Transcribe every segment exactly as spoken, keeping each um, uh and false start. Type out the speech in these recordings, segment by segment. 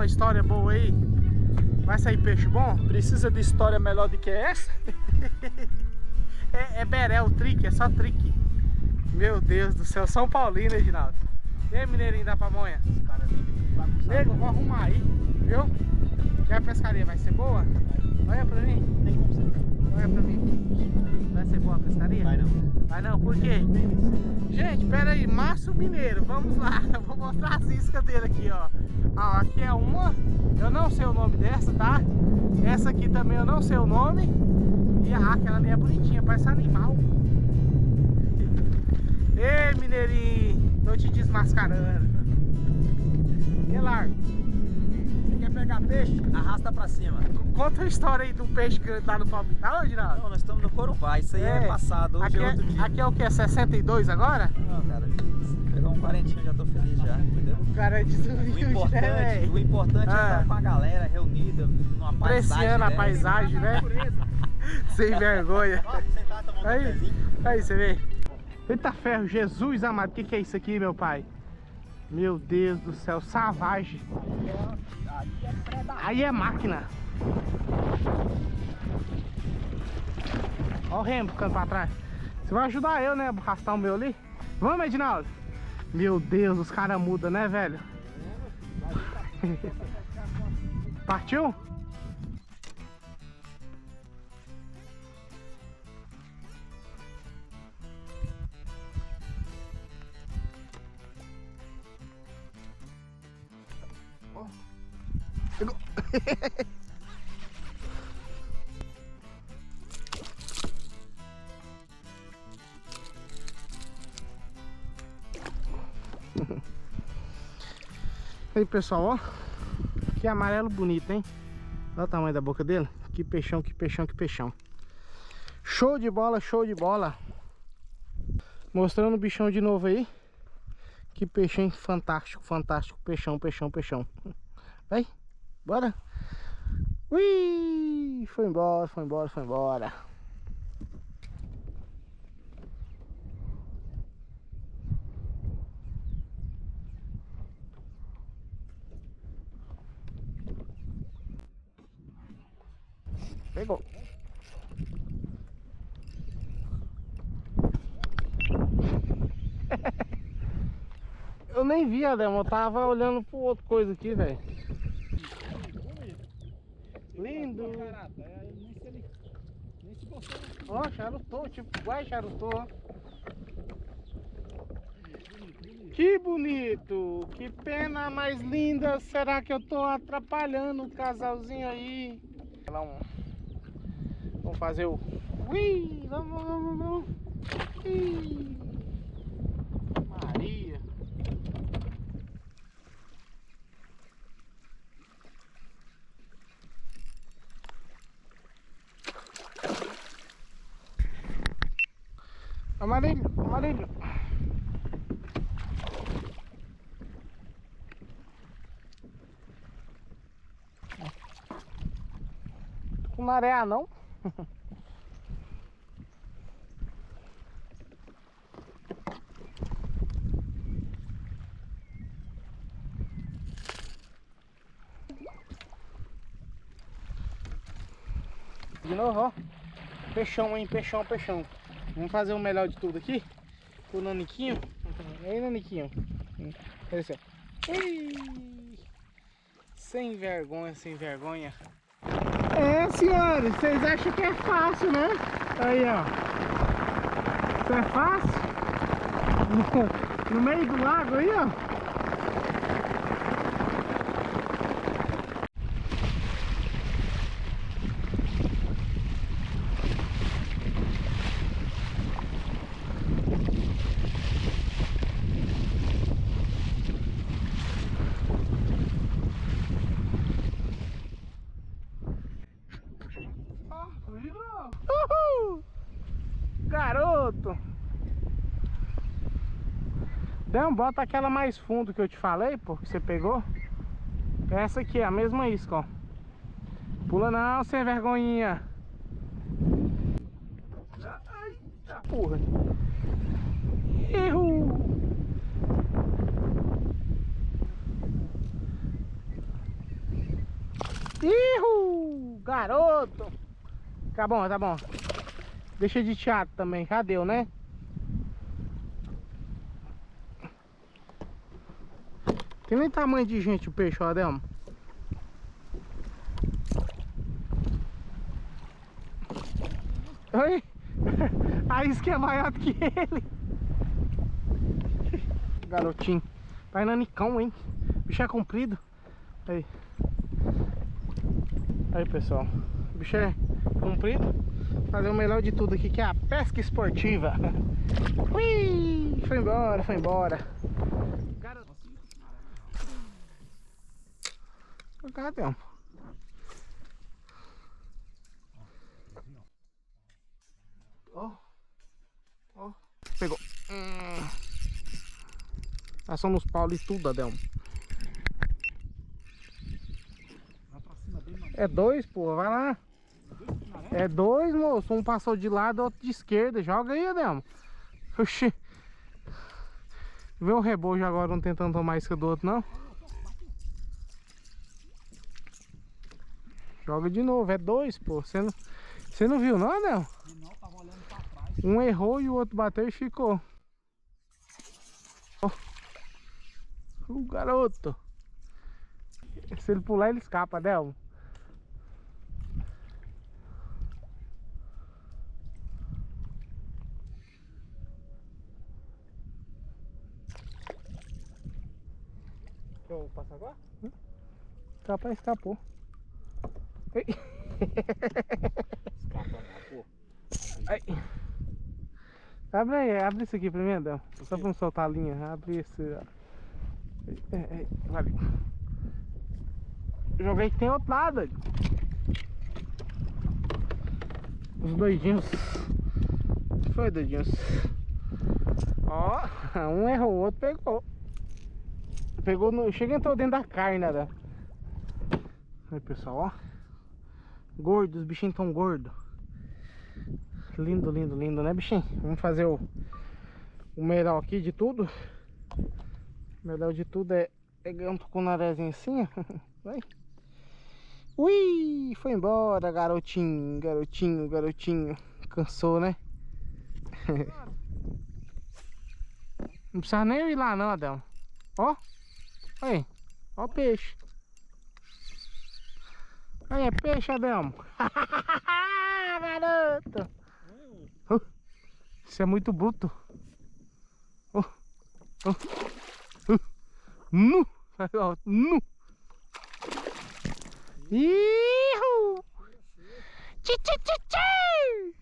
uma história boa aí? Vai sair peixe bom? Precisa de história melhor do que essa? é, é beré, o trick, é só trick. Meu Deus do céu, São Paulino, Reginaldo. E aí, mineirinho da pamonha? Nego, vou arrumar aí, viu? E a pescaria vai ser boa? Olha pra mim. Tem como ser. Olha pra mim. Vai ser boa a pescaria? Vai não. Vai não, por quê? Gente, pera aí, Márcio Mineiro, vamos lá. Eu vou mostrar as iscas dele aqui, ó. Ó, aqui é uma, eu não sei o nome dessa, tá? Essa aqui também eu não sei o nome. E a, aquela ali é bonitinha, parece animal. Ei, mineirinho, tô te desmascarando. E largo. Você quer pegar peixe? Arrasta pra cima. Conta a história aí de um peixe que tá no palmito. Tá onde, não? Não, nós estamos no Corumbá, isso aí é, é passado, hoje aqui é outro é, dia. Aqui é o que? sessenta e dois agora? Não, cara, se pegar um quarentinho já tô feliz já, entendeu? O cara é desumilde, o importante, né, o importante ah. é estar com a galera reunida numa paisagem, apreciando né? a paisagem, né? Sem vergonha. Sentar, tomar um Aí, cafezinho. aí, você vê. Eita ferro, Jesus amado, o que, que é isso aqui, meu pai? Meu Deus do céu, savagem. Aí é máquina. Olha o remo ficando pra trás. Você vai ajudar eu, né? Arrastar o meu ali. Vamos, Edinaldo? Meu Deus, os caras mudam, né, velho? Partiu? Pegou. Aí, pessoal, ó. Que amarelo bonito, hein? Olha o tamanho da boca dele. Que peixão, que peixão, que peixão. Show de bola, show de bola. Mostrando o bichão de novo aí. Que peixão fantástico, fantástico. Peixão, peixão, peixão. Vai, bora. Ui, foi embora, foi embora, foi embora. Pegou. Eu nem vi, Ademo, eu tava olhando pro outro coisa aqui, velho. Lindo. Ó, charutou, tipo, vai charutou, ó. Que bonito, que pena mais linda. Será que eu tô atrapalhando o casalzinho aí? Vamos fazer o... Ui, vamos, vamos, vamos. Ih, Maria. Amarilho, amarilho. Tô com maré, não? De novo, ó. Peixão, hein? Peixão, peixão. Vamos fazer o melhor de tudo aqui. Com o naniquinho. Aí, naniquinho. Apareceu. Ei! Sem vergonha, sem vergonha. É, senhores. Vocês acham que é fácil, né? Aí, ó. Isso é fácil? No meio do lago aí, ó. Uhul! Garoto! Então, bota aquela mais fundo que eu te falei, pô, que você pegou. Essa aqui é a mesma isca, ó. Pula não, sem vergonhinha. Eita porra! Erro! Ihu, garoto. Tá bom, tá bom. Deixa de teatro também, já deu, né? Tem nem tamanho de gente o peixe, ó, Adelmo. Oi? A isca é maior do que ele. Garotinho. Tá nanicão, hein? O bicho é comprido. Aí. Aí, pessoal. O bicho é comprido. Vou fazer o melhor de tudo aqui, que é a pesca esportiva. Ui! Foi embora, foi embora. Cadê? Ó. Ó. Pegou. Hum. Passou nos paulos e tudo, Adelmo. É dois, pô. Vai lá. É dois, moço. Um passou de lado, outro de esquerda. Joga aí, Adelmo. Oxi. Vê o rebojo agora, não tentando tomar isca do outro, não. Joga de novo. É dois, pô. Você não, você não viu, não, Adelmo? Não, tava olhando pra trás. Um errou e o outro bateu e ficou. Ó. O garoto. Se ele pular, ele escapa, Adelmo. Deixa eu passar agora? Hum? Capaz, escapou. Ei. Escapa não, pô. Ai. Abre aí, abre isso aqui primeiro, Adelmo. Só pra não soltar a linha. Abre esse. É, é, valeu. Joguei que tem outro lado. Os doidinhos. Foi, doidinhos. Ó, um errou, o outro pegou. Pegou no... Chega, entrou dentro da carne, né? Aí, pessoal, ó. Gordo, os bichinhos tão gordos. Lindo, lindo, lindo, né, bichinho? Vamos fazer o... O melhor aqui de tudo. O melhor de tudo é... Pegar um tucunarézinho assim, ó. Vai. Ui, foi embora, garotinho, garotinho, garotinho. Cansou, né? Não precisa nem eu ir lá não, Adelmo. Ó. Aí, ó o peixe. Aí, é peixe, Adelmo. Garoto. Uh, isso é muito bruto. Uh, uh, uh, nu. Nu. Ihu. Tchi, tchi, tchi, tchi.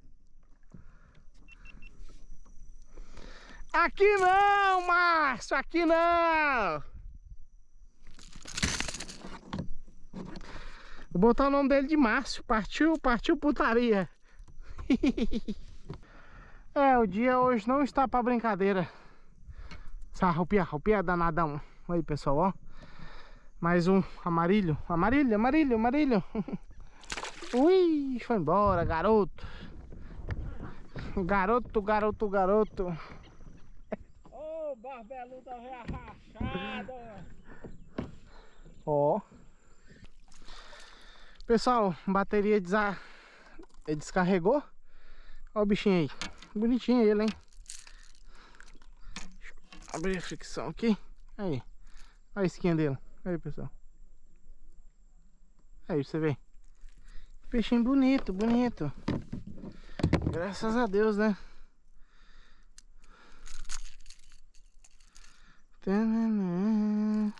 Aqui não, Márcio, aqui não. Vou botar o nome dele de Márcio. Partiu, partiu putaria. É, o dia hoje não está pra brincadeira. Essa roupinha, roupinha danadão. Aí, pessoal, ó. Mais um amarilho. Amarilho, amarilho, amarilho. Ui, foi embora, garoto. Garoto, garoto, garoto. Ô, barbeluda rachada. Ó. Pessoal, bateria desa... descarregou. Ó o bichinho aí. Bonitinho ele, hein? Deixa eu abrir a fricção aqui. Aí. Olha a esquinha dele. Aí, pessoal. Aí, você vê. Peixinho bonito, bonito. Graças a Deus, né? Meu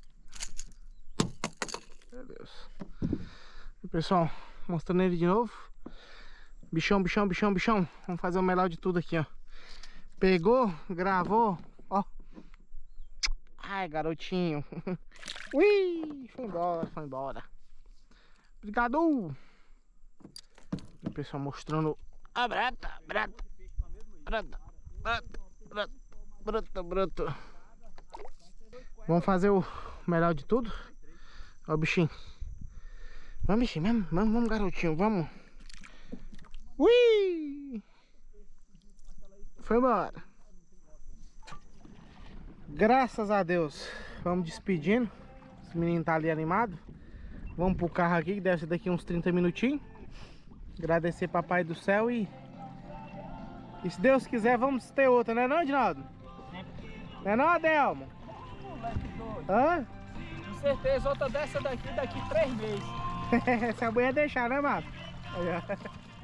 Deus. E, pessoal, mostrando ele de novo. Bichão, bichão, bichão, bichão. Vamos fazer o melhor de tudo aqui, ó. Pegou, gravou, ó. Ai, garotinho. Ui, foi embora, foi embora. Obrigado. O pessoal mostrando a brata, brata, brata, brata, brata, brata, brata. Vamos fazer o melhor de tudo. Ó o bichinho. Vamos, bichinho, vamos, vamos, vamos, garotinho, vamos. Ui! Foi embora. Graças a Deus. Vamos despedindo. Esse menino tá ali animado. Vamos pro carro aqui, que deve ser daqui uns trinta minutinhos. Agradecer papai do céu e... E se Deus quiser, vamos ter outra, né não, Edinaldo? Não é não, Adelmo? Moleque doido. Hã? Com certeza outra dessa daqui, daqui três meses. Essa mulher deixar, né, Mato? Aí, ó.